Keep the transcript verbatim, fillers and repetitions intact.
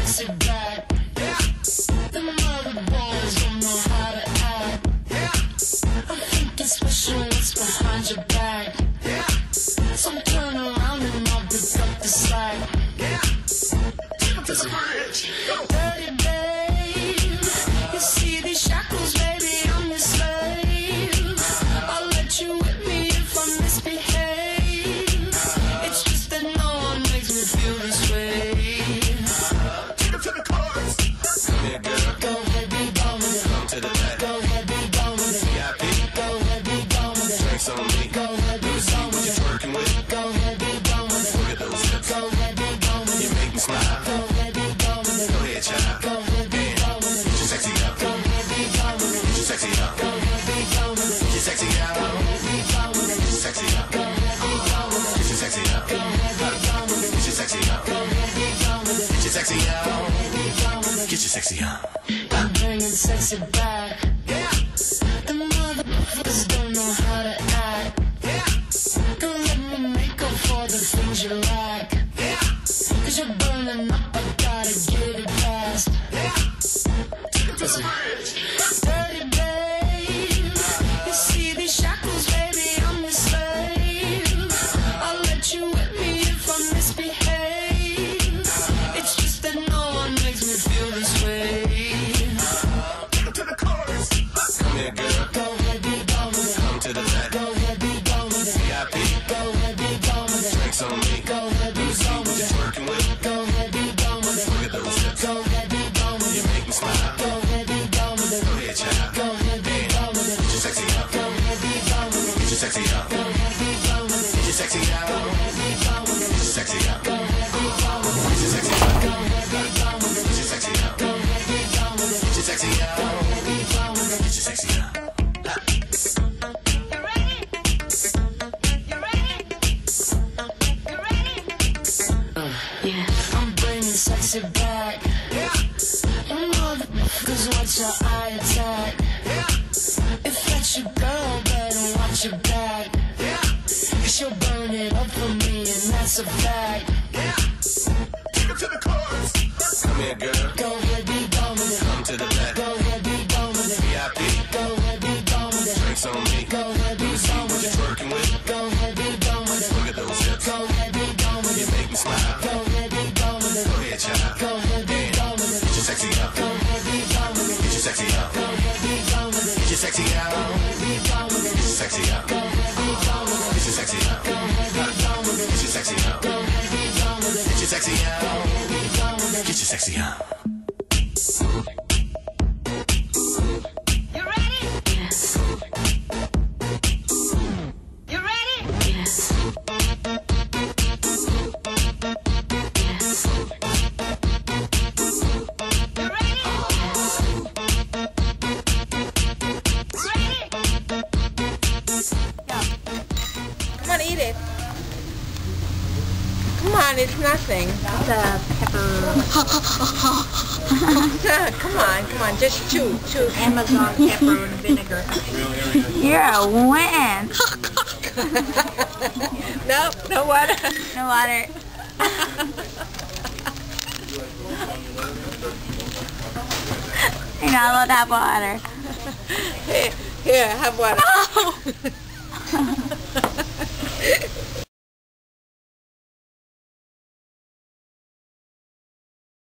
sexy back. The mother boys don't know how to act. I think it's special what's behind your back. So turn around and I'll pick up the slack. Dirty babe, you see these shackles, baby, I'm your slave. I'll let you whip me if I misbehave. It's just that no one makes me feel this way. Take it to the chorus. Come here, girl. Go ahead, be gone with it. Come to the back. Go ahead, be gone with it. V I P. Go ahead, be gone with it. Drinks on me. Go ahead, be gone with it. What you working with? Go ahead, be gone with it. Look at those hips. Go ahead, be gone with it. You make me smile. Go ahead, be gone with it. Go ahead, child. Go ahead, be gone with it. Get your sexy out. Go ahead, be gone with it. Get your sexy out. Go ahead, be gone with it. Get your sexy out. Go ahead, be gone with it. Get your sexy out. Go ahead, be gone with it. Get your sexy out. Go ahead, be gone with it. Get your sexy out. Go ahead, be gone with it. Get your sexy out. Go ahead, be gone with it. Get your sexy out. I'm bringing sexy back. The motherfuckers don't know how to act. Don't let me make up for the things you lack. Cause you're burning up, I gotta get it fast. Listen. Dirty babe, you see these shackles, baby, I'm your slave. I'll let you whip me if I misbehave. It's just that no one makes me feel this way. To the chorus. Come here, girl. Go ahead, be gone with it. Come to the back. Go ahead, be gone with it. V I P. Go ahead, be gone with it. Drinks on me. Go ahead, be gone with it. Working with. Go ahead, be gone with it. Look at those hips. Go ahead, be gone with it. You make me smile. Go ahead, be gone with it. Go ahead, child. Go ahead, be gone with it. Get your sexy out. Go ahead, be gone with it. Get your sexy out. Go ahead, be gone with it. Get your sexy out. Go ahead, be gone with it. Get your sexy out. Go ahead, be gone with it. Get your sexy out. Go ahead, be gone with it. Get your sexy out. Go ahead, be gone with it. Get your sexy out. Go ahead, be gone with it. Get your sexy out. You ready? You ready? You ready? Uh, yeah. I'm bringing sexy back. You motherfuckers watch your eye attack. If that's your girl, better watch your back. Cause she'll burn it up for me, and that's a fact. Take it to the chorus. Come here, girl. Go ahead, be gone with it. Come to the back. Go ahead, be gone with it. V I P. Go ahead, be gone with it. Drinks on me. Go ahead, be gone with it. Working with. Go ahead, be gone with it. Look at those hips. Go ahead, be gone with it. You make me smile. Go ahead, be gone with it. Go ahead, child. Go ahead, be gone with it. Get your sexy out. Go ahead, be gone with it. Get your sexy out. Go ahead, be gone with it. Get your sexy out. Go ahead, be gone with it. Get your sexy out. Go ahead, be gone with it. Get your sexy out. Go ahead, be gone with it. Get your sexy out. Go ahead, be gone with it. Get your sexy out. Go ahead, be gone with it. Get your sexy out. You ready? Yes. You ready? Yes. Yes. You ready? Ready? Come on, eat it. Come on, it's nothing. It's a pepper. Come on, come on, just chew, chew. Amazon pepper and vinegar. You're a win. No, no water. No water. You're not allowed to have water. Here, here, have water. Oh.